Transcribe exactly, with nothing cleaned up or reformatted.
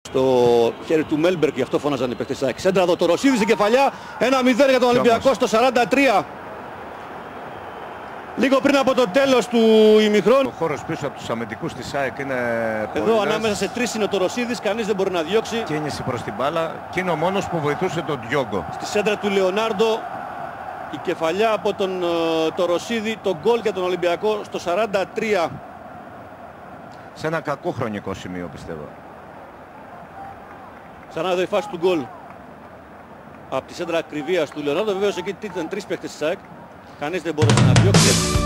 Στο χέρι του Μέλμπερκ, γι' αυτό φώναζαν οι παίκτες της ΑΕΚ. Σέντρα εδώ, το Ρωσίδη στην κεφαλιά, ένα μηδέν για τον Ολυμπιακό στο σαράντα τρία. Λίγο πριν από το τέλος του ημιχρόνου. Ο χώρος πίσω από τους αμυντικούς της ΑΕΚ είναι εδώ πολύ ανάμεσα σε τρεις είναι ο Τοροσίδης, κανείς δεν μπορεί να διώξει. κίνηση προς την μπάλα και είναι ο μόνος που βοηθούσε τον Διόγκο. Στη σέντρα του Λεωνάρντο η κεφαλιά από τον uh, Τοροσίδη, το γκολ για τον Ολυμπιακό στο σαράντα τρία. Σε ένα κακό χρονικό σημείο πιστεύω. Ξανά εδώ η φάση του γκολ από τη σέντρα ακριβίας του Λεωνάρντο. Βεβαίως εκεί ήταν τρεις παίκτες της ΑΕΚ. Κανείς δεν μπορούσε να διώξει.